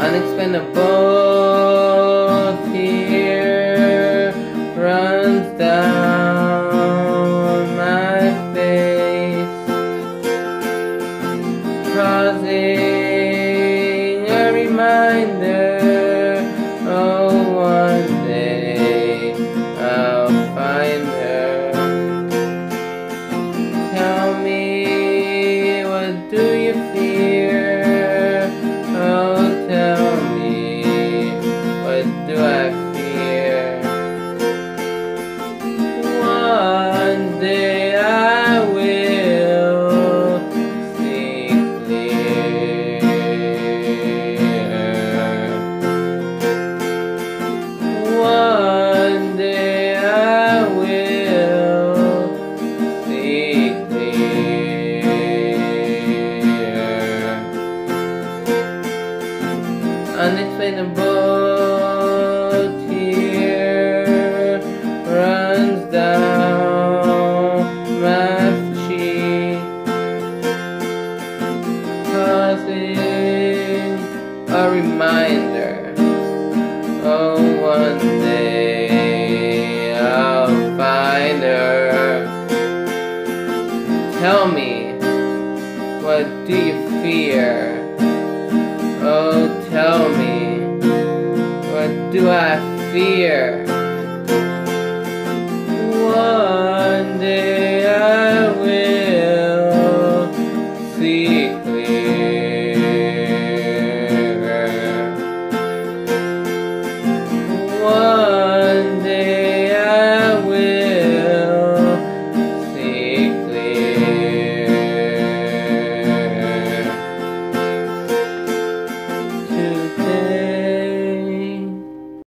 Unexplainable tear runs down my face, causing a reminder, oh, one day I'll find her. Tell me, what do you fear? Oh, tell me, what do I fear? One day I will see clear. One day I will see clear. Unexplainable tear runs down my cheek, causing a reminder, oh, one day I'll find her. Tell me, what do you fear? Oh, tell me, what do I fear?